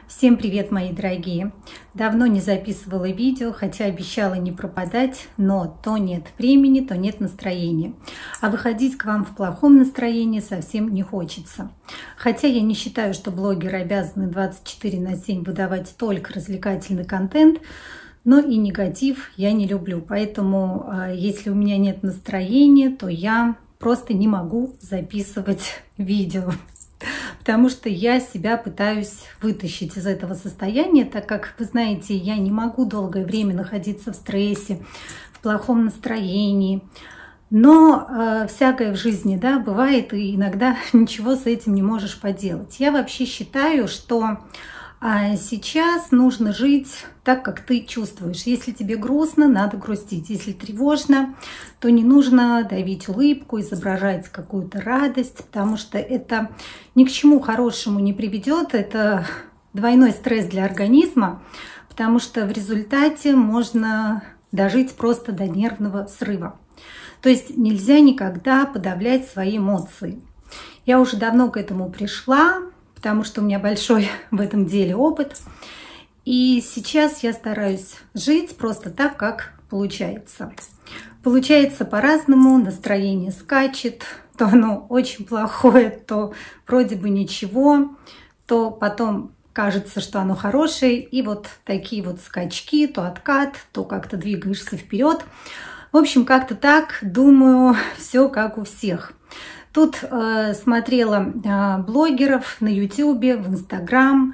Всем привет, мои дорогие! Давно не записывала видео, хотя обещала не пропадать, но то нет времени, то нет настроения. А выходить к вам в плохом настроении совсем не хочется. Хотя я не считаю, что блогеры обязаны 24/7 выдавать только развлекательный контент, но и негатив я не люблю. Поэтому, если у меня нет настроения, то я просто не могу записывать видео. Потому что я себя пытаюсь вытащить из этого состояния, так как, вы знаете, я не могу долгое время находиться в стрессе, в плохом настроении. Но всякое в жизни, да, бывает, и иногда ничего с этим не можешь поделать. Я вообще считаю, что сейчас нужно жить так, как ты чувствуешь. Если тебе грустно, надо грустить. Если тревожно, то не нужно давить улыбку, изображать какую-то радость, потому что это ни к чему хорошему не приведет. Это двойной стресс для организма, потому что в результате можно дожить просто до нервного срыва. То есть нельзя никогда подавлять свои эмоции. Я уже давно к этому пришла, потому что у меня большой в этом деле опыт. И сейчас я стараюсь жить просто так, как получается. Получается по-разному, настроение скачет, то оно очень плохое, то вроде бы ничего, то потом кажется, что оно хорошее. И вот такие вот скачки, то откат, то как-то двигаешься вперед. В общем, как-то так, думаю, все как у всех. Тут смотрела блогеров на YouTube, в Instagram.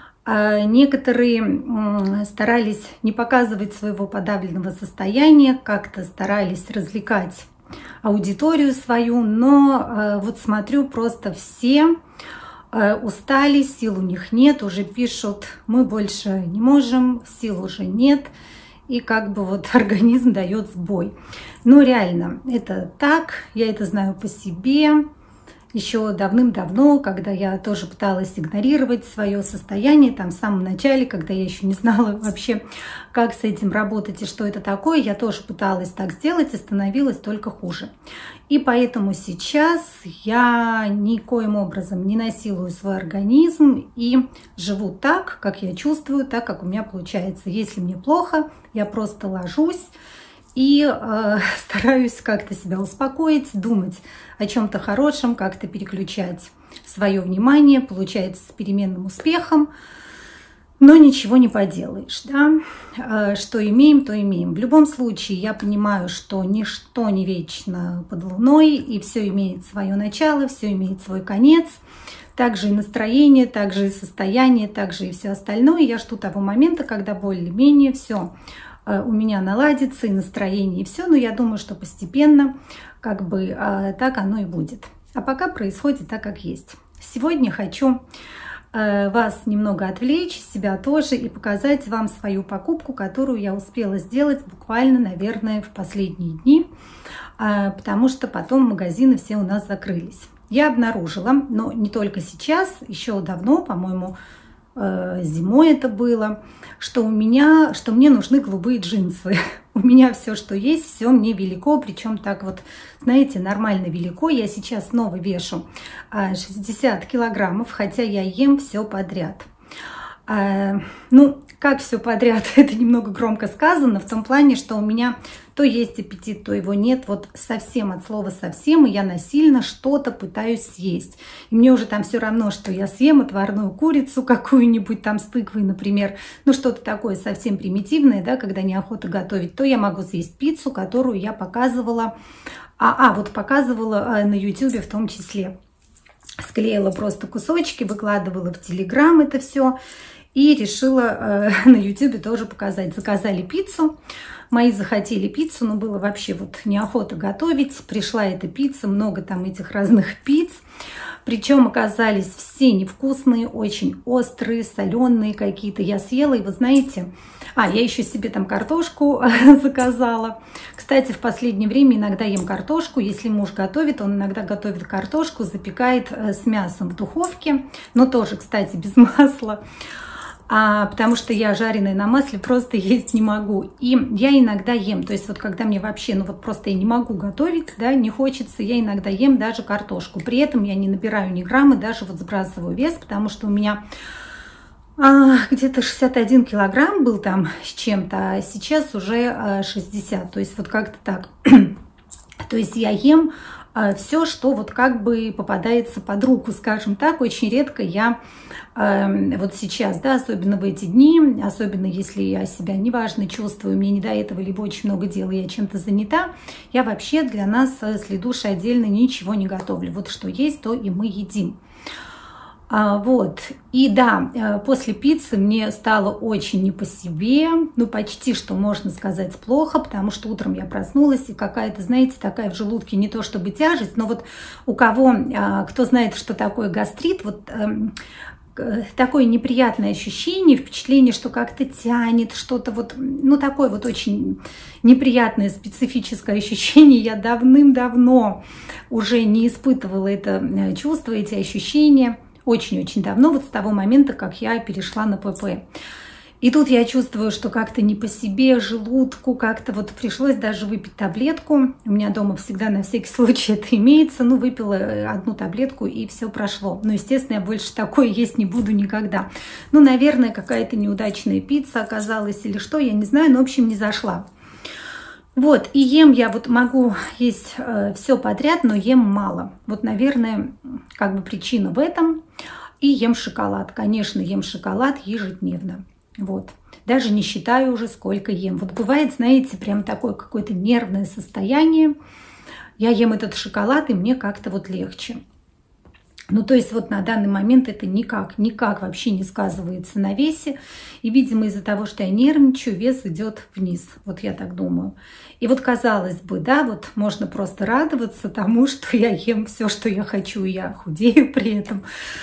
Некоторые старались не показывать своего подавленного состояния, как-то старались развлекать аудиторию свою. Но вот смотрю, просто все устали, сил у них нет, уже пишут: мы больше не можем, сил уже нет. И как бы вот организм дает сбой. Но реально, это так, я это знаю по себе. Еще давным-давно, когда я тоже пыталась игнорировать свое состояние, там в самом начале, когда я еще не знала вообще, как с этим работать и что это такое, я тоже пыталась так сделать и становилось только хуже. И поэтому сейчас я никоим образом не насилую свой организм и живу так, как я чувствую, так, как у меня получается. Если мне плохо, я просто ложусь и стараюсь как-то себя успокоить, думать о чем-то хорошем, как-то переключать свое внимание. Получается с переменным успехом, но ничего не поделаешь, да? Что имеем, то имеем. В любом случае, я понимаю, что ничто не вечно под луной, и все имеет свое начало, все имеет свой конец. Также и настроение, также и состояние, также и все остальное. Я жду того момента, когда более-менее все у меня наладится, и настроение, и все. Но я думаю, что постепенно как бы так оно и будет. А пока происходит так, как есть. Сегодня хочу вас немного отвлечь, себя тоже, и показать вам свою покупку, которую я успела сделать буквально, наверное, в последние дни, потому что потом магазины все у нас закрылись. Я обнаружила, но не только сейчас, еще давно, по-моему, зимой это было, что мне нужны голубые джинсы. У меня все, что есть, все мне велико, причем так вот, знаете, нормально велико. Я сейчас снова вешу 60 килограммов, хотя я ем все подряд. Ну, как все подряд, это немного громко сказано, в том плане, что у меня то есть аппетит, то его нет, вот совсем от слова совсем, и я насильно что-то пытаюсь съесть. И мне уже там все равно, что я съем отварную курицу какую-нибудь там с тыквой, например, ну что-то такое совсем примитивное, да, когда неохота готовить, то я могу съесть пиццу, которую я показывала, вот показывала на YouTube в том числе. Склеила просто кусочки, выкладывала в Telegram это все. И решила на YouTube тоже показать. Заказали пиццу. Мои захотели пиццу, но было вообще вот неохота готовить. Пришла эта пицца, много там этих разных пиц. Причем оказались все невкусные, очень острые, соленые какие-то. Я съела, и вы знаете... я еще себе там картошку заказала. Кстати, в последнее время иногда ем картошку. Если муж готовит, он иногда готовит картошку, запекает с мясом в духовке. Но тоже, кстати, без масла. Потому что я жареное на масле просто есть не могу. И я иногда ем, то есть вот когда мне вообще, ну вот просто я не могу готовить, да, не хочется, я иногда ем даже картошку. При этом я не набираю ни грамма, даже вот сбрасываю вес, потому что у меня Где-то 61 килограмм был там с чем-то, а сейчас уже 60. То есть вот как-то так. То есть я ем все, что вот как бы попадается под руку, скажем так. Очень редко я вот сейчас, да, особенно в эти дни, особенно если я себя неважно чувствую, мне не до этого, либо очень много дел, я чем-то занята, я вообще для нас с Лидушей отдельно ничего не готовлю. Вот что есть, то и мы едим. Вот, и да, после пиццы мне стало очень не по себе, ну почти что можно сказать плохо, потому что утром я проснулась и какая-то, знаете, такая в желудке не то чтобы тяжесть, но вот у кого, кто знает, что такое гастрит, вот такое неприятное ощущение, впечатление, что как-то тянет, что-то вот, ну такое вот очень неприятное специфическое ощущение, я давным-давно уже не испытывала это чувство, эти ощущения. Очень-очень давно, вот с того момента, как я перешла на ПП. И тут я чувствую, что как-то не по себе, желудку, как-то вот пришлось даже выпить таблетку. У меня дома всегда на всякий случай это имеется. Ну, выпила одну таблетку, и все прошло. Но, естественно, я больше такое есть не буду никогда. Ну, наверное, какая-то неудачная пицца оказалась или что, я не знаю, но, в общем, не зашла. Вот, и ем я, вот могу есть все подряд, но ем мало. Вот, наверное, как бы причина в этом. И ем шоколад. Конечно, ем шоколад ежедневно. Вот. Даже не считаю уже, сколько ем. Вот бывает, знаете, прям такое какое-то нервное состояние. Я ем этот шоколад, и мне как-то вот легче. Ну, то есть вот на данный момент это никак вообще не сказывается на весе. И, видимо, из-за того, что я нервничаю, вес идет вниз. Вот я так думаю. И вот, казалось бы, да, вот можно просто радоваться тому, что я ем все, что я хочу, и я худею при этом.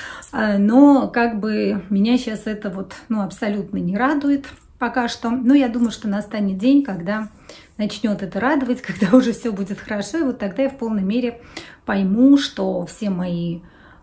Но как бы меня сейчас это вот, ну, абсолютно не радует пока что. Но я думаю, что настанет день, когда начнет это радовать, когда уже все будет хорошо. И вот тогда я в полной мере пойму, что все мои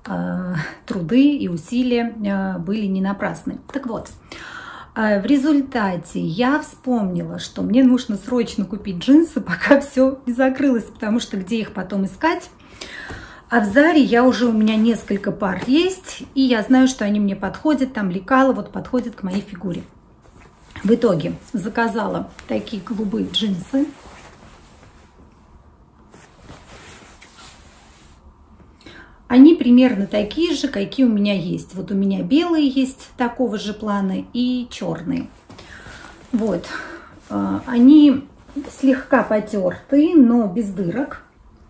труды и усилия были не напрасны. Так вот, в результате я вспомнила, что мне нужно срочно купить джинсы, пока все не закрылось, потому что где их потом искать? А в Заре у меня несколько пар есть, и я знаю, что они мне подходят, там лекала вот подходит к моей фигуре. В итоге заказала такие голубые джинсы. Они примерно такие же, какие у меня есть. Вот у меня белые есть такого же плана и черные. Вот. Они слегка потертые, но без дырок.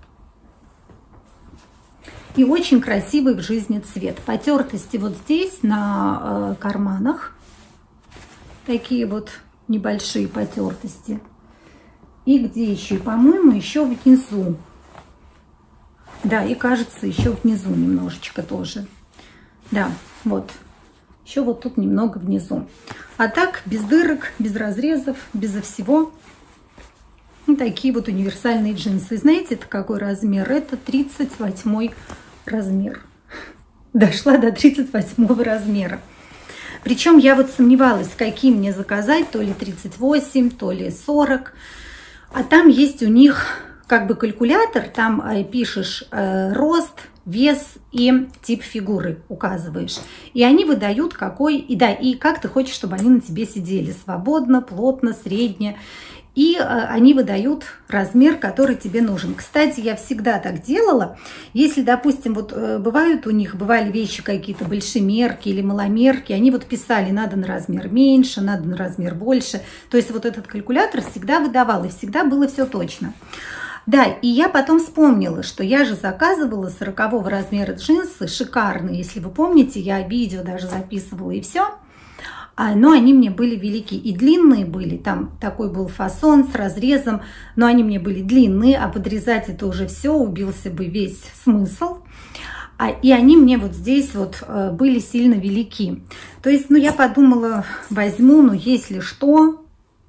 И очень красивый в жизни цвет. Потертости вот здесь на карманах. Такие вот небольшие потертости. И где еще? По-моему, еще внизу. Да, и кажется, еще внизу немножечко тоже. Да, вот. Еще вот тут немного внизу. А так, без дырок, без разрезов, безо всего. Вот такие вот универсальные джинсы. Знаете, это какой размер? Это 38 размер. Дошла до 38 размера. Причем я вот сомневалась, какие мне заказать. То ли 38, то ли 40. А там есть у них как бы калькулятор. Там пишешь рост, вес и тип фигуры указываешь. И они выдают какой, и да, и как ты хочешь, чтобы они на тебе сидели. Свободно, плотно, средне. И они выдают размер, который тебе нужен. Кстати, я всегда так делала. Если, допустим, вот бывали вещи какие-то большемерки или маломерки, они вот писали, надо на размер меньше, надо на размер больше. То есть вот этот калькулятор всегда выдавал, и всегда было все точно. Да, и я потом вспомнила, что я же заказывала 40 размера джинсы, шикарные, если вы помните, я видео даже записывала и все. Но они мне были велики и длинные были, там такой был фасон с разрезом, но они мне были длинные, а подрезать это уже все, убился бы весь смысл. И они мне вот здесь вот были сильно велики. То есть, ну я подумала, возьму, но если что,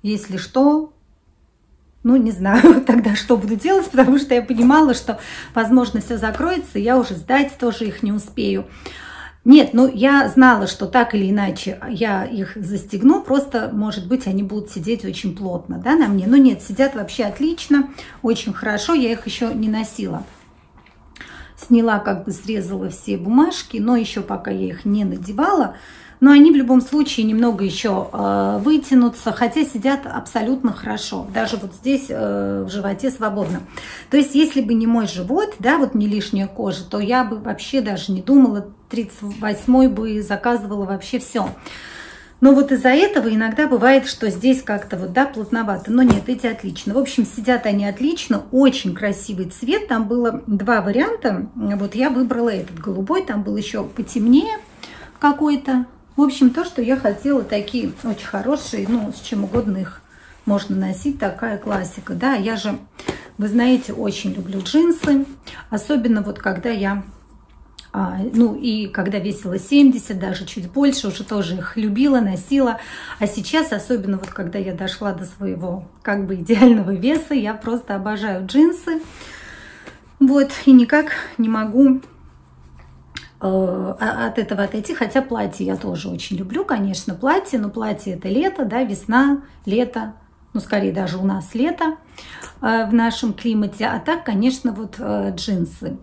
ну не знаю тогда, что буду делать, потому что я понимала, что, возможно, все закроется, и я уже сдать тоже их не успею. Нет, ну я знала, что так или иначе я их застегну, просто, может быть, они будут сидеть очень плотно, да, на мне. Но нет, сидят вообще отлично, очень хорошо, я их еще не носила. Сняла, как бы срезала все бумажки, но еще пока я их не надевала, Но они в любом случае немного еще вытянутся, хотя сидят абсолютно хорошо. Даже вот здесь в животе свободно. То есть, если бы не мой живот, да, вот не лишняя кожа, то я бы вообще даже не думала, 38-й бы заказывала вообще все. Но вот из-за этого иногда бывает, что здесь как-то вот, да, плотновато. Но нет, эти отлично. В общем, сидят они отлично. Очень красивый цвет. Там было два варианта. Вот я выбрала этот голубой. Там был еще потемнее какой-то. В общем, то, что я хотела, такие очень хорошие. Ну, с чем угодно их можно носить. Такая классика. Да, я же, вы знаете, очень люблю джинсы. Особенно вот когда я... ну и когда весила 70, даже чуть больше, уже тоже их любила, носила. А сейчас, особенно вот когда я дошла до своего как бы идеального веса, я просто обожаю джинсы. Вот, и никак не могу от этого отойти. Хотя платье я тоже очень люблю, конечно, платье. Но платье это лето, да, весна, лето. Ну, скорее даже у нас лето в нашем климате. А так, конечно, вот джинсы.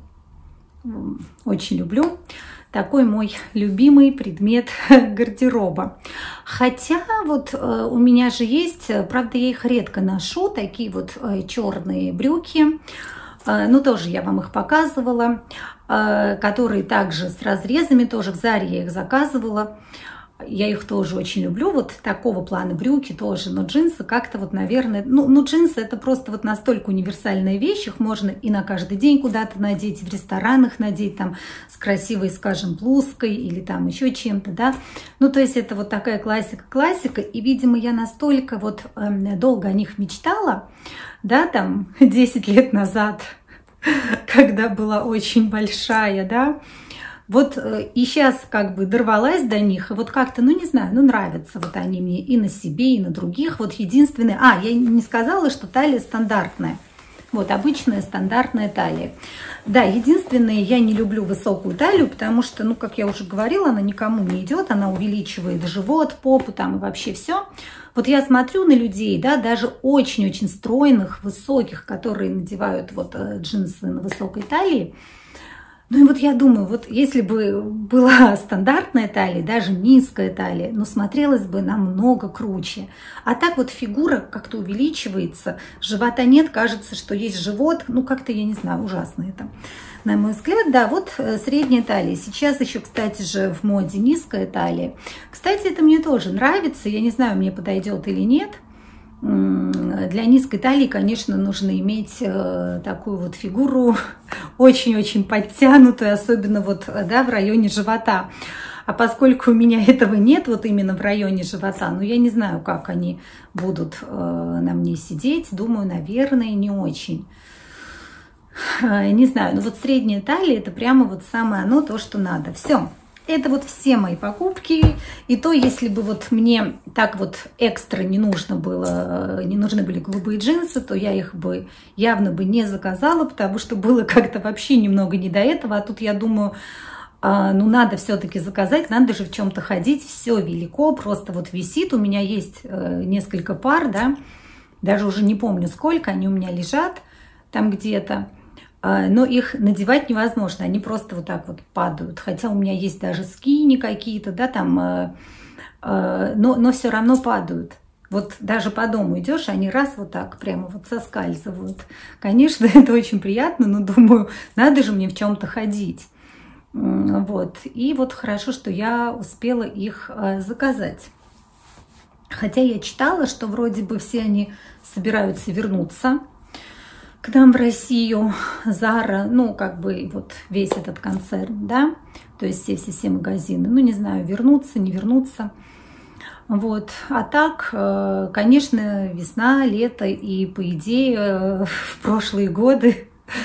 Очень люблю. Такой мой любимый предмет гардероба. Хотя вот у меня же есть, правда, я их редко ношу, такие вот черные брюки. Ну, тоже я вам их показывала, которые также с разрезами, тоже в Заре я их заказывала. Я их тоже очень люблю, вот такого плана брюки тоже, но джинсы как-то вот, наверное, ну джинсы это просто вот настолько универсальная вещь, их можно и на каждый день куда-то надеть, в ресторанах надеть, там, с красивой, скажем, блузкой или там еще чем-то, да, ну, то есть это вот такая классика, и, видимо, я настолько вот долго о них мечтала, да, там, 10 лет назад, когда была очень большая, да. Вот и сейчас как бы дорвалась до них, и вот как-то, ну не знаю, ну нравятся вот они мне и на себе, и на других. Вот единственное, я не сказала, что талия стандартная. Вот обычная стандартная талия. Да, единственное, я не люблю высокую талию, потому что, ну как я уже говорила, она никому не идет, она увеличивает живот, попу там и вообще все. Вот я смотрю на людей, да, даже очень-очень стройных, высоких, которые надевают вот джинсы на высокой талии. Ну и вот я думаю, вот если бы была стандартная талия, даже низкая талия, ну смотрелась бы намного круче. А так вот фигура как-то увеличивается, живота нет, кажется, что есть живот. Ну как-то, я не знаю, ужасно это. На мой взгляд, да, вот средняя талия. Сейчас еще, кстати же, в моде низкая талия. Кстати, это мне тоже нравится, я не знаю, мне подойдет или нет. Для низкой талии, конечно, нужно иметь такую вот фигуру очень-очень подтянутую, особенно вот, да, в районе живота. А поскольку у меня этого нет, вот именно в районе живота, ну, я не знаю, как они будут на мне сидеть. Думаю, наверное, не очень. Не знаю, но вот средняя талия – это прямо вот самое оно, то, что надо. Все. Это вот все мои покупки. И то, если бы вот мне так вот экстра не нужны были голубые джинсы, то я их бы явно бы не заказала, потому что было как-то вообще немного не до этого. А тут я думаю, ну надо все-таки заказать, надо же в чем-то ходить. Все велико, просто вот висит. У меня есть несколько пар, да, даже уже не помню сколько, они у меня лежат там где-то. Но их надевать невозможно, они просто вот так вот падают. Хотя у меня есть даже скини какие-то, да, там, но все равно падают. Вот даже по дому идешь, они раз вот так прямо вот соскальзывают. Конечно, это очень приятно, но думаю, надо же мне в чем-то ходить. Вот. И вот хорошо, что я успела их заказать. Хотя я читала, что вроде бы все они собираются вернуться к нам в Россию, Зара, ну, как бы вот весь этот концерн, да, то есть все магазины, ну, не знаю, вернуться, не вернуться, вот, а так, конечно, весна, лето, и, по идее, в прошлые годы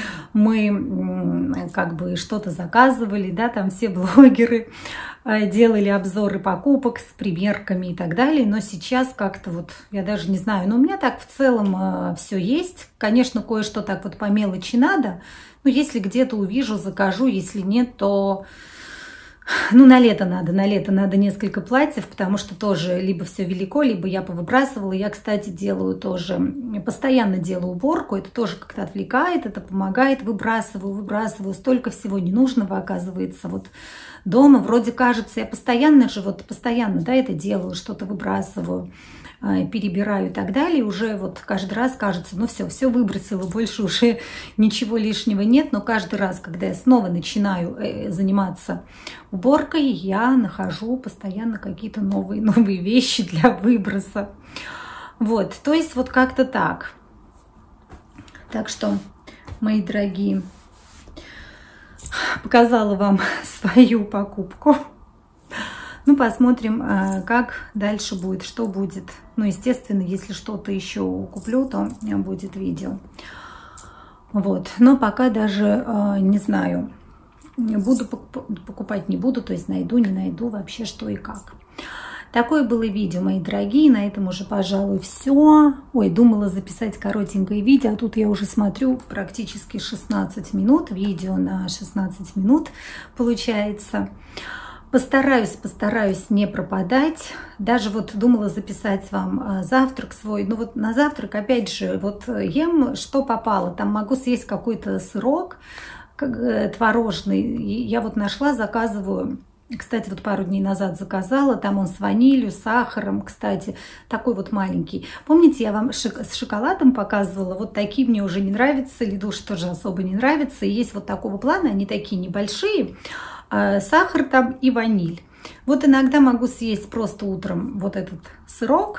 мы как бы что-то заказывали, да, там все блогеры делали обзоры покупок с примерками и так далее, но сейчас как-то вот, я даже не знаю, но у меня так в целом все есть, конечно, кое-что так вот по мелочи надо, но если где-то увижу, закажу, если нет, то Ну, на лето надо несколько платьев, потому что тоже либо все велико, либо я повыбрасывала. Я, кстати, делаю тоже, постоянно делаю уборку, это тоже как-то отвлекает, это помогает, выбрасываю, столько всего ненужного оказывается. Вот дома вроде кажется, я постоянно, да, это делаю, что-то выбрасываю, перебираю и так далее, уже вот каждый раз кажется, ну все выбросила, больше уже ничего лишнего нет, но каждый раз, когда я снова начинаю заниматься уборкой, я нахожу постоянно какие-то новые вещи для выброса. Вот, то есть вот как-то так. Так что, мои дорогие, показала вам свою покупку. Ну, посмотрим, как дальше будет, что будет. Ну, естественно, если что-то еще куплю, то будет видео. Вот, но пока даже не знаю, буду покупать, не буду, то есть найду, не найду вообще что и как. Такое было видео, мои дорогие, на этом уже, пожалуй, все. Ой, думала записать коротенькое видео, а тут я уже смотрю практически 16 минут, видео на 16 минут получается. Постараюсь не пропадать. Даже вот думала записать вам завтрак свой. Ну вот на завтрак, опять же, вот ем, что попало. Там могу съесть какой-то сырок творожный. Я вот нашла, заказываю. Кстати, вот пару дней назад заказала. Там он с ванилью, сахаром, кстати, такой вот маленький. Помните, я вам с шоколадом показывала? Вот такие мне уже не нравятся. Лидуш тоже особо не нравится. И есть вот такого плана, они такие небольшие. Сахар там и ваниль. Вот иногда могу съесть просто утром вот этот сырок,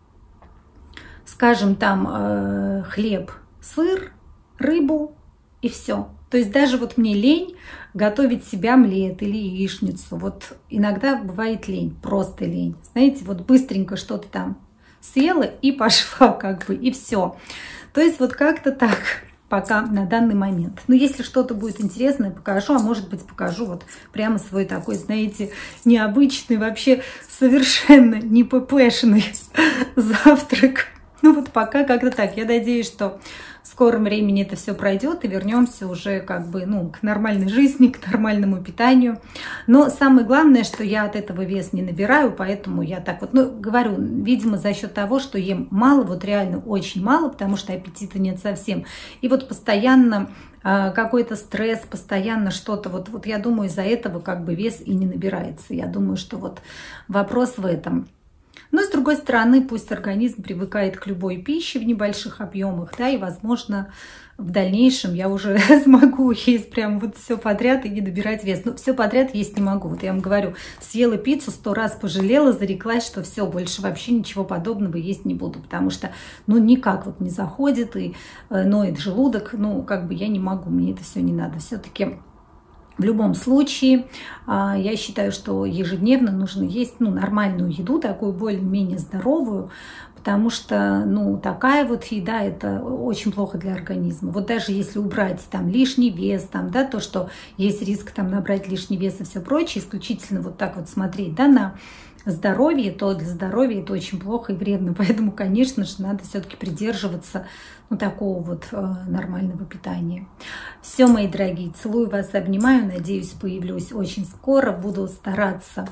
скажем, там хлеб, сыр, рыбу и все. То есть даже вот мне лень готовить себе омлет или яичницу. Вот иногда бывает лень, просто лень. Знаете, вот быстренько что-то там съела и пошла как бы, и все. То есть вот как-то так. Пока на данный момент. Но если что-то будет интересное, покажу, а может быть покажу вот прямо свой такой, знаете, необычный, вообще совершенно не ППшный завтрак. Ну вот пока как-то так. Я надеюсь, что в скором времени это все пройдет и вернемся уже как бы, ну, к нормальной жизни, к нормальному питанию. Но самое главное, что я от этого вес не набираю, поэтому я так вот, ну, говорю, видимо, за счет того, что ем мало, вот реально очень мало, потому что аппетита нет совсем. И вот постоянно какой-то стресс, постоянно что-то, вот я думаю, из-за этого как бы вес и не набирается. Я думаю, что вот вопрос в этом. Но, с другой стороны, пусть организм привыкает к любой пище в небольших объемах, да, и, возможно, в дальнейшем я уже смогу есть прям вот все подряд и не набирать вес. Но все подряд есть не могу. Вот я вам говорю, съела пиццу, 100 раз пожалела, зареклась, что все, больше вообще ничего подобного есть не буду, потому что, ну, никак вот не заходит и ноет желудок, ну, как бы я не могу, мне это все не надо. Все-таки в любом случае, я считаю, что ежедневно нужно есть, ну, нормальную еду, такую более-менее здоровую, потому что, ну, такая вот еда, это очень плохо для организма. Вот даже если убрать там лишний вес, там, да, то, что есть риск там набрать лишний вес и все прочее, исключительно вот так вот смотреть, да, на здоровье, то для здоровья это очень плохо и вредно. Поэтому, конечно же, надо все-таки придерживаться, ну, такого вот нормального питания. Все, мои дорогие, целую вас, обнимаю. Надеюсь, появлюсь очень скоро. Буду стараться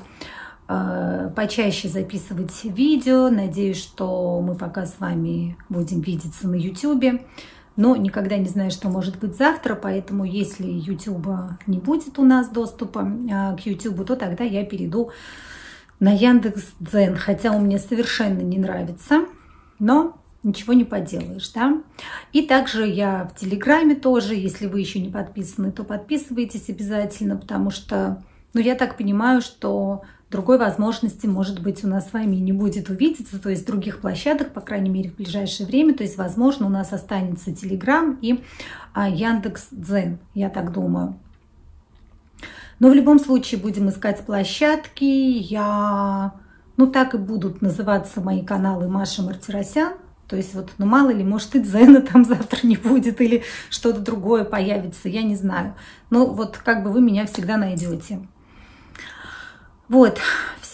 почаще записывать видео. Надеюсь, что мы пока с вами будем видеться на YouTube. Но никогда не знаю, что может быть завтра, поэтому если YouTube не будет у нас доступа к YouTube, то тогда я перейду на Яндекс.Дзен, хотя он мне совершенно не нравится, но ничего не поделаешь, да. И также я в Телеграме тоже, если вы еще не подписаны, то подписывайтесь обязательно, потому что, ну, я так понимаю, что другой возможности, может быть, у нас с вами не будет увидеться, то есть других площадок, по крайней мере, в ближайшее время, то есть, возможно, у нас останется Телеграм и Яндекс.Дзен, я так думаю. Но в любом случае будем искать площадки. Ну, так и будут называться мои каналы Маша Мартиросян. То есть вот, ну, мало ли, может, и Дзена там завтра не будет, или что-то другое появится, я не знаю. Но вот как бы вы меня всегда найдете. Вот, все.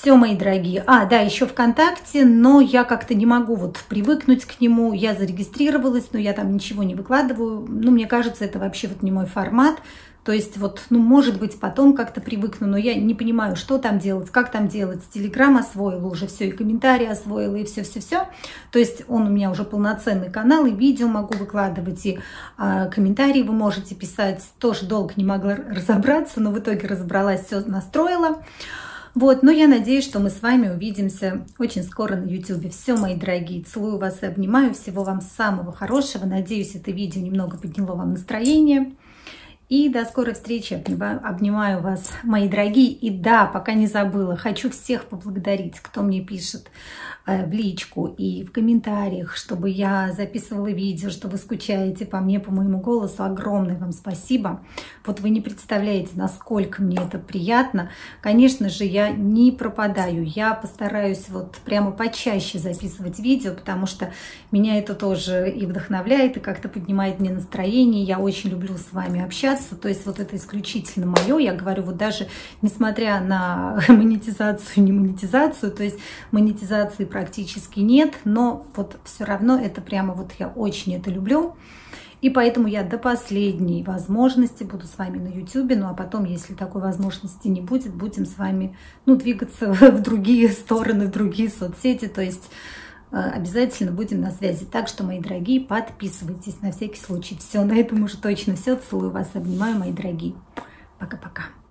Все, мои дорогие. Да, еще ВКонтакте, но я как-то не могу вот привыкнуть к нему. Я зарегистрировалась, но я там ничего не выкладываю. Ну, мне кажется, это вообще вот не мой формат. То есть вот, ну, может быть, потом как-то привыкну, но я не понимаю, что там делать, как там делать. Телеграм освоила уже все, и комментарии освоила, и все-все-все. То есть он у меня уже полноценный канал, и видео могу выкладывать, и комментарии вы можете писать. Тоже долго не могла разобраться, но в итоге разобралась, все настроила. Вот, но я надеюсь, что мы с вами увидимся очень скоро на YouTube. Все, мои дорогие, целую вас и обнимаю. Всего вам самого хорошего. Надеюсь, это видео немного подняло вам настроение. И до скорой встречи. Обнимаю вас, мои дорогие. И да, пока не забыла, хочу всех поблагодарить, кто мне пишет в личку и в комментариях, чтобы я записывала видео, что вы скучаете по мне, по моему голосу. Огромное вам спасибо. Вот вы не представляете, насколько мне это приятно. Конечно же, я не пропадаю. Я постараюсь вот прямо почаще записывать видео, потому что меня это тоже и вдохновляет, и как-то поднимает мне настроение. Я очень люблю с вами общаться. То есть вот это исключительно мое. Я говорю, вот даже несмотря на монетизацию, не монетизацию, то есть монетизации практически нет, но вот все равно это прямо вот я очень это люблю. И поэтому я до последней возможности буду с вами на YouTube. Ну а потом, если такой возможности не будет, будем с вами, ну, двигаться в другие стороны, в другие соцсети. То есть обязательно будем на связи. Так что, мои дорогие, подписывайтесь на всякий случай. Все, на этом уже точно все. Целую вас, обнимаю, мои дорогие. Пока-пока.